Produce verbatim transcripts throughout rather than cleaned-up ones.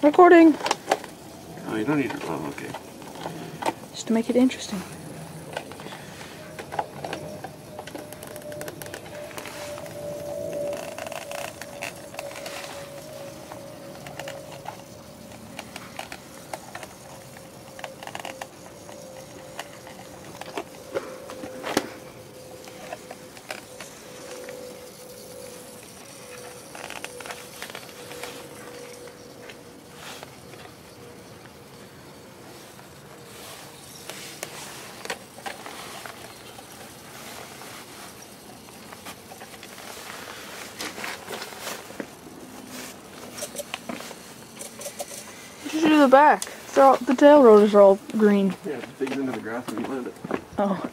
Recording. Oh, you don't need to. Oh, okay. Just to make it interesting. What did you do to the back? They're all, the tail rotors are all green. Yeah, just dig it into the grass when you land it. Oh.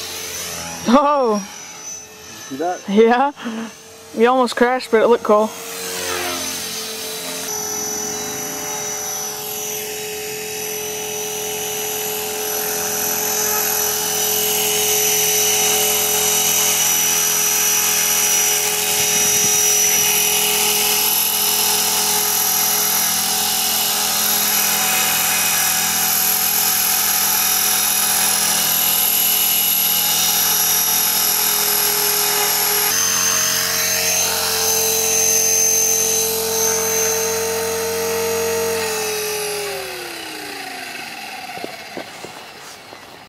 Oh! See that? Yeah. We almost crashed, but it looked cool.